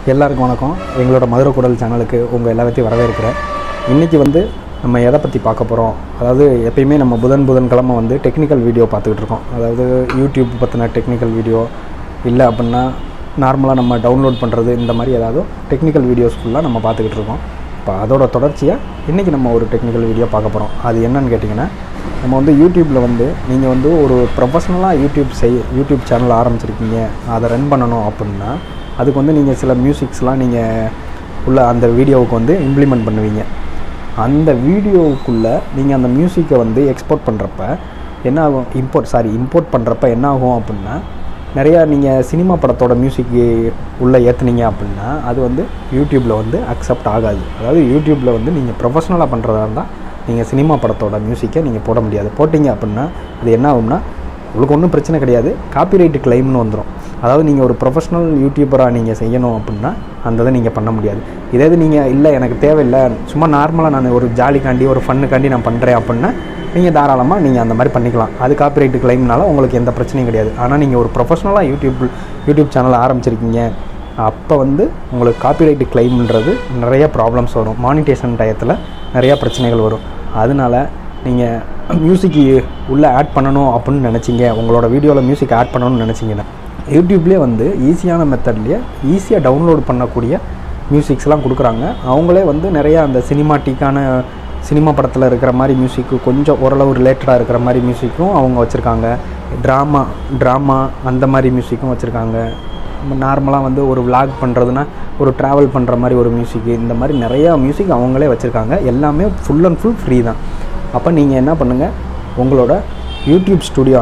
எல்லாருக்கும் வணக்கம். எங்களோட மதுரை கூடல் சேனலுக்கு உங்கள் எல்லாத்தையும் வரவேற்கிறேன். இன்றைக்கி வந்து நம்ம எதை பற்றி பார்க்க போகிறோம், அதாவது எப்பயுமே நம்ம புதன்கிழமை வந்து டெக்னிக்கல் வீடியோ பார்த்துக்கிட்டு இருக்கோம். அதாவது யூடியூப் பற்றின டெக்னிக்கல் வீடியோ இல்லை அப்படின்னா நார்மலாக நம்ம டவுன்லோட் பண்ணுறது, இந்த மாதிரி ஏதாவது டெக்னிக்கல் வீடியோஸ் ஃபுல்லாக நம்ம பார்த்துக்கிட்டு இருக்கோம். இப்போ அதோட தொடர்ச்சியாக இன்றைக்கி நம்ம ஒரு டெக்னிக்கல் வீடியோ பார்க்க போகிறோம். அது என்னன்னு கேட்டிங்கன்னா, நம்ம வந்து யூடியூப்பில் வந்து நீங்கள் வந்து ஒரு ப்ரொஃபஷ்னலாக யூடியூப் சேனல் ஆரம்பிச்சிருக்கீங்க, அதை ரன் பண்ணணும் அப்படின்னா அதுக்கு வந்து நீங்கள் சில மியூசிக்ஸ்லாம் நீங்கள் உள்ள அந்த வீடியோவுக்கு வந்து இம்ப்ளிமெண்ட் பண்ணுவீங்க. அந்த வீடியோவுக்குள்ளே நீங்கள் அந்த மியூசிக்கை வந்து எக்ஸ்போர்ட் பண்ணுறப்ப என்ன ஆகும், இம்போர்ட் பண்ணுறப்ப என்ன ஆகும் அப்படின்னா, நிறையா நீங்கள் சினிமா படத்தோட மியூசிக்கு உள்ளே ஏற்றுனீங்க அப்படின்னா அது வந்து யூடியூப்பில் வந்து அக்செப்ட் ஆகாது. அதாவது யூடியூப்பில் வந்து நீங்கள் ப்ரொஃபஷ்னலாக பண்ணுறதா இருந்தால் நீங்கள் சினிமா படத்தோட மியூசிக்கை நீங்கள் போட முடியாது. போட்டிங்க அப்படின்னா அது என்ன ஆகும்னா, உங்களுக்கு ஒன்றும் பிரச்சனை கிடையாது, காப்பிரைட்டு கிளைம்னு வந்துடும். அதாவது நீங்கள் ஒரு ப்ரொஃபஷ்னல் யூடியூபராக நீங்கள் செய்யணும் அப்படின்னா அந்த இதை நீங்கள் பண்ண முடியாது. இதே நீங்கள் இல்லை எனக்கு தேவையில்லை, சும்மா நார்மலாக நான் ஒரு ஜாலிக்காண்டி ஒரு ஃபன்னுக்காண்டி நான் பண்ணுறேன் அப்படின்னா நீங்கள் தாராளமாக நீங்கள் அந்த மாதிரி பண்ணிக்கலாம். அது காப்பிரைட்டு கிளைம்னால உங்களுக்கு எந்த பிரச்சனையும் கிடையாது. ஆனால் நீங்கள் ஒரு ப்ரொஃபஷ்னலாக யூடியூப் சேனலை ஆரம்பிச்சிருக்கீங்க, அப்போ வந்து உங்களுக்கு காப்பிரைட்டு கிளைம்ன்றது நிறைய ப்ராப்ளம்ஸ் வரும். மானிட்டேஷன் டயத்தில் நிறையா பிரச்சனைகள் வரும். அதனால் நீங்கள் மியூசிக்கு உள்ளே ஆட் பண்ணணும் அப்படின்னு நினச்சிங்க, உங்களோட வீடியோவில் மியூசிக் ஆட் பண்ணணும்னு நினச்சிங்கன்னா யூடியூப்லேயே வந்து ஈஸியான மெத்தட்லேயே ஈஸியாக டவுன்லோட் பண்ணக்கூடிய மியூசிக்ஸ்லாம் கொடுக்குறாங்க. அவங்களே வந்து நிறையா அந்த சினிமா படத்தில் இருக்கிற மாதிரி மியூசிக்கு, கொஞ்சம் ஓரளவு ரிலேட்டடாக இருக்கிற மாதிரி மியூசிக்கும் அவங்க வச்சுருக்காங்க. ட்ராமா அந்த மாதிரி மியூசிக்கும் வச்சுருக்காங்க. நார்மலாக வந்து ஒரு விளாக் பண்ணுறதுனா ஒரு ட்ராவல் பண்ணுற மாதிரி ஒரு மியூசிக்கு, இந்த மாதிரி நிறையா மியூசிக் அவங்களே வச்சுருக்காங்க. எல்லாமே ஃபுல் அண்ட் ஃபுல் ஃப்ரீ தான். அப்போ நீங்கள் என்ன பண்ணுங்கள், உங்களோட யூடியூப் ஸ்டுடியோ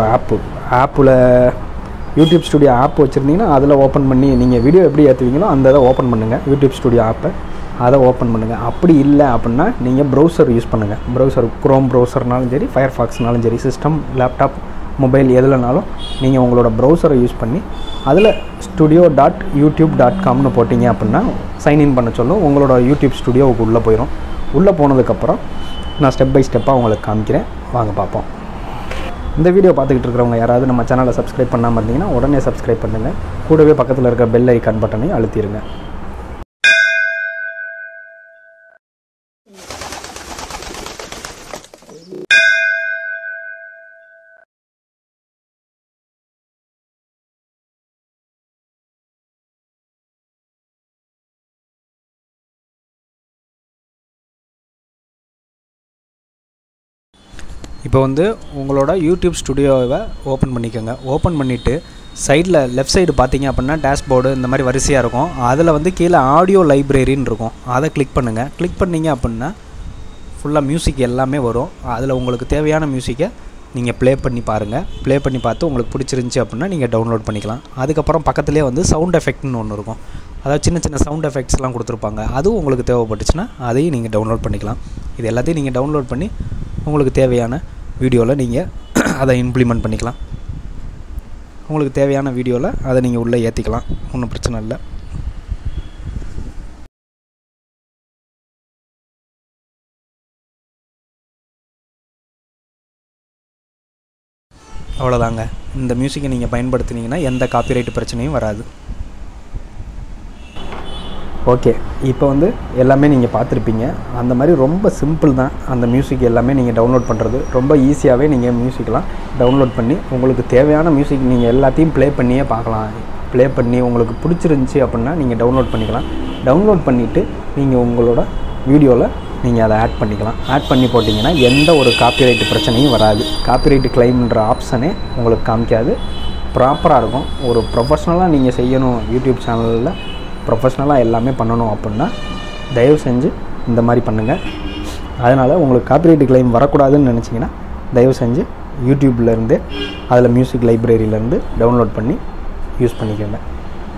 ஆப் வச்சுருந்தீங்கன்னா அதில் ஓப்பன் பண்ணி நீங்கள் வீடியோ எப்படி ஏற்றுவீங்களோ அந்த இதை ஓப்பன் பண்ணுங்கள். யூடியூப் ஸ்டுடியோ ஆப்பை அதை ஓப்பன் பண்ணுங்கள். அப்படி இல்லை அப்படின்னா நீங்கள் ப்ரௌசர் யூஸ் பண்ணுங்கள். குரோம் ப்ரௌசர்னாலும் சரி, ஃபயர்ஃபாக்ஸ்னாலும் சரி, சிஸ்டம், லேப்டாப், மொபைல் எதுலனாலும் நீங்கள் உங்களோட ப்ரௌசரை யூஸ் பண்ணி அதில் studio.youtube.comனு போட்டிங்க அப்படின்னா சைன்இன் பண்ண சொல்லும். உங்களோட யூடியூப் ஸ்டுடியோவுக்கு உள்ளே போயிடும். உள்ளே போனதுக்கப்புறம் நான் ஸ்டெப் பை ஸ்டெப்பாக உங்களுக்கு காமிக்கிறேன், வாங்க பார்ப்போம். இந்த வீடியோ பார்த்துக்கிட்டு இருக்கிறவங்க யாராவது நம்ம சேனலை சப்ஸ்கிரைப் பண்ணாமல் இருந்தீங்கன்னா உடனே சப்ஸ்கிரைப் பண்ணுங்கள். கூடவே பக்கத்தில் இருக்க பெல் ஐக்கான் பட்டனையும் அழுத்திடுங்க. இப்போ வந்து உங்களோட யூடியூப் ஸ்டுடியோவை ஓப்பன் பண்ணிக்கோங்க. ஓப்பன் பண்ணிவிட்டு சைடில் லெஃப்ட் சைடு பார்த்தீங்க அப்படின்னா டேஷ்போர்டு இந்த மாதிரி வரிசையாக இருக்கும். அதில் வந்து கீழே ஆடியோ லைப்ரரின்னு இருக்கும். அதை கிளிக் பண்ணுங்கள். கிளிக் பண்ணிங்க அப்படின்னா ஃபுல்லாக மியூசிக் எல்லாமே வரும். அதில் உங்களுக்கு தேவையான மியூசிக்கை நீங்கள் ப்ளே பண்ணி பாருங்கள். ப்ளே பண்ணி பார்த்து உங்களுக்கு பிடிச்சிருந்துச்சி அப்படின்னா நீங்கள் டவுன்லோட் பண்ணிக்கலாம். அதுக்கப்புறம் பக்கத்துலேயே வந்து சவுண்ட் எஃபெக்ட்னு ஒன்று இருக்கும். அதாவது சின்ன சவுண்ட் எஃபெக்ட்ஸ்லாம் கொடுத்துருப்பாங்க. அதுவும் உங்களுக்கு தேவைப்பட்டுச்சுன்னா அதையும் நீங்கள் டவுன்லோட் பண்ணிக்கலாம். இது எல்லாத்தையும் நீங்கள் டவுன்லோட் பண்ணி உங்களுக்கு தேவையான வீடியோவில் நீங்கள் அதை இம்ப்ளிமெண்ட் பண்ணிக்கலாம். உங்களுக்கு தேவையான வீடியோவில் அதை நீங்கள் உள்ளே ஏற்றிக்கலாம், ஒன்றும் பிரச்சனை இல்லை. அவ்வளோதாங்க. இந்த மியூசிக்கை நீங்கள் பயன்படுத்தினீங்கன்னா எந்த காப்பிரைட் பிரச்சனையும் வராது. ஓகே, இப்போ வந்து எல்லாமே நீங்கள் பார்த்துருப்பீங்க. அந்த மாதிரி ரொம்ப சிம்பிள் தான் அந்த மியூசிக் எல்லாமே நீங்கள் டவுன்லோட் பண்ணுறது. ரொம்ப ஈஸியாகவே நீங்கள் மியூசிக்லாம் டவுன்லோட் பண்ணி உங்களுக்கு தேவையான மியூசிக் நீங்கள் எல்லாத்தையும் ப்ளே பண்ணியே பார்க்கலாம். ப்ளே பண்ணி உங்களுக்கு பிடிச்சிருந்துச்சி அப்படின்னா நீங்கள் டவுன்லோட் பண்ணிக்கலாம். டவுன்லோட் பண்ணிவிட்டு நீங்கள் உங்களோட வீடியோவில் நீங்கள் அதை ஆட் பண்ணிக்கலாம். ஆட் பண்ணி போட்டிங்கன்னா எந்த ஒரு காப்பிரைட்டு பிரச்சனையும் வராது. காப்பிரைட்டு கிளைம்ன்ற ஆப்ஷனே உங்களுக்கு காமிக்காது. ப்ராப்பராக இருக்கும். ஒரு ப்ரொஃபஷ்னலாக நீங்கள் செய்யணும், யூடியூப் சேனலில் ப்ரொஃபஷ்னலாக எல்லாமே பண்ணணும் அப்படின்னா தயவு செஞ்சு இந்த மாதிரி பண்ணுங்கள். அதனால் உங்களுக்கு காப்பிரைட்டு கிளைம் வரக்கூடாதுன்னு நினச்சிங்கன்னா தயவு செஞ்சு யூடியூப்லேருந்து அதில் மியூசிக் லைப்ரரியிலேருந்து டவுன்லோட் பண்ணி யூஸ் பண்ணிக்கோங்க.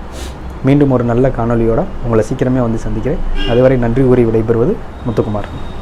மீண்டும் ஒரு நல்ல காணொலியோடு உங்களை சீக்கிரமே வந்து சந்திக்கிறேன். அதுவரை நன்றி கூறி விடைபெறுவது முத்துக்குமார்.